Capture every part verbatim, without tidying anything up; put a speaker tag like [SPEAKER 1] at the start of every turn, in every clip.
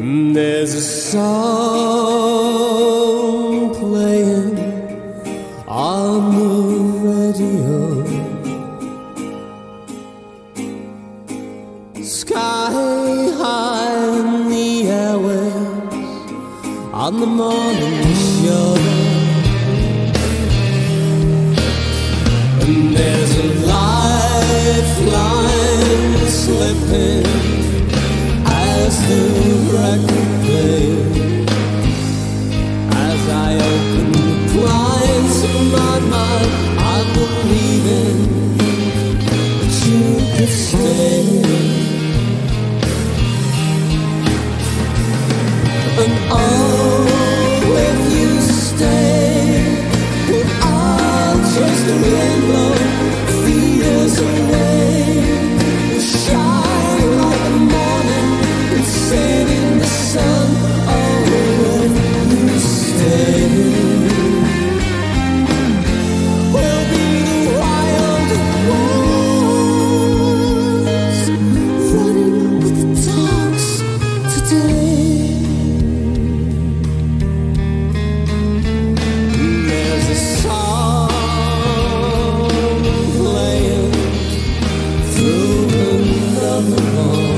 [SPEAKER 1] There's a song playing on the radio, sky high in the airwaves on the morning show. And there's a lifeline slipping as the record plays, as I open the blinds of my mind. I'm believing that you could stay. And oh, if you stay, well, I'll chase the rainbow, feed us away. We'll shine like the morning and sing in the sun. Oh, if you stay, we'll be the wild ones, running with the dogs today. There's a song playing through another wall.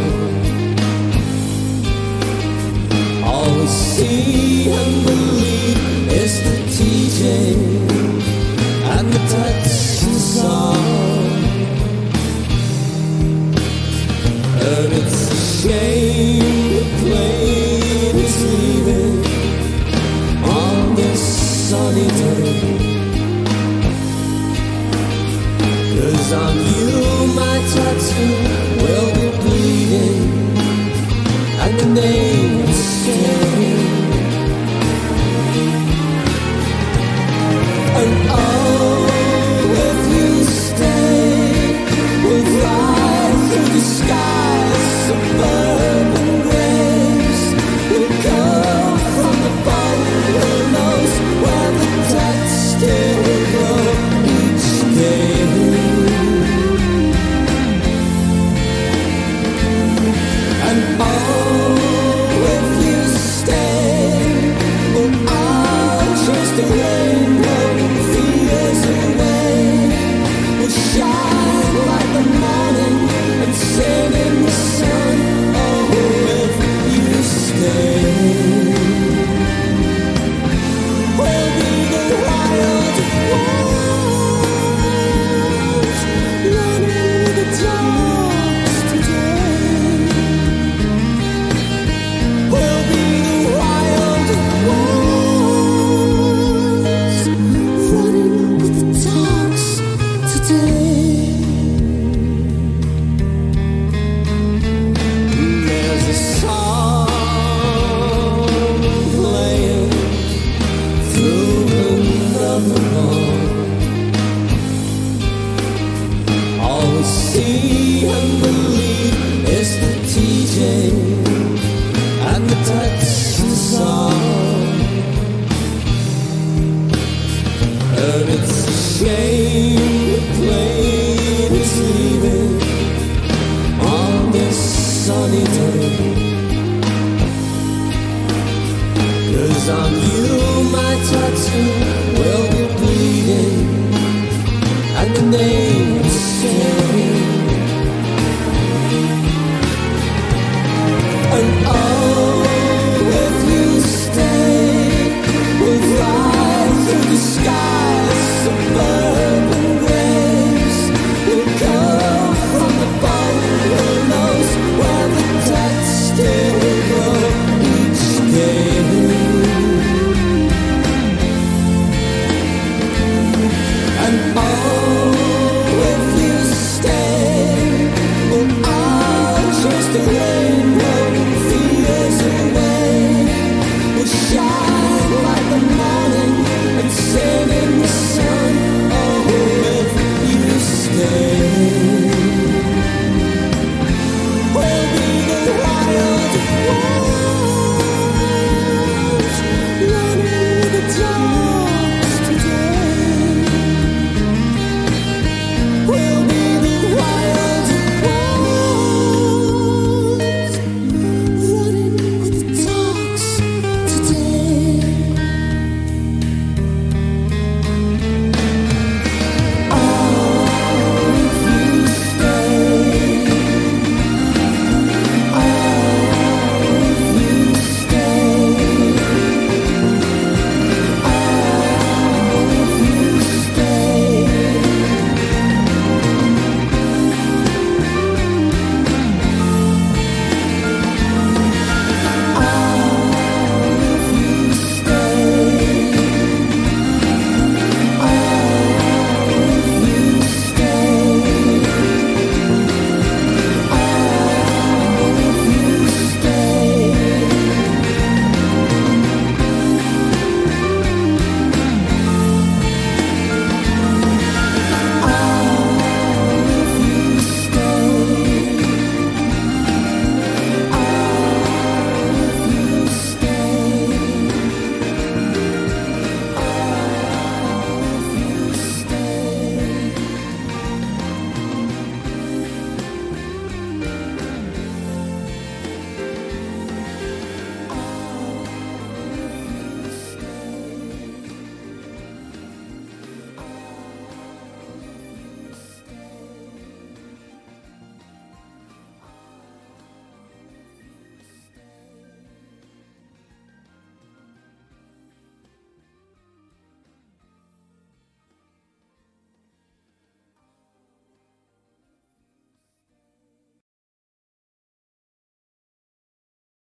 [SPEAKER 1] All we see and believe is the D J and the touch the song. And it's a shame the plane is leaving on this sunny day, 'cause on you my tattoo will be bleeding and the name will stay. And oh, if you stay, we'll fly through the skies, suburban graves. We'll go from the bottom, who knows where the dead still will grow each day. And oh, if you stay, well, I'll chase the rainbow, feed us away. We'll shine like the morning and sing in the sun. Oh, if you stay, we'll be the wild ones, running with the dogs today. We'll be the wild ones, running with the dogs today. There's a song playing through another wall. All we see and believe is the D J and the touch the song. And it's a shame